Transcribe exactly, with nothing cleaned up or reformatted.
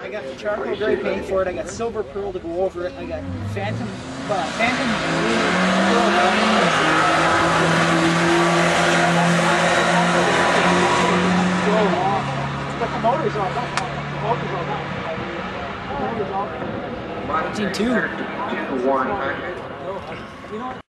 I got the charcoal gray paint for it. I got silver pearl to go over it. I got phantom, uh, phantom green pearl. But the motor's all done. The motor's all done. The motor's all done. Two. One hundred. You know what?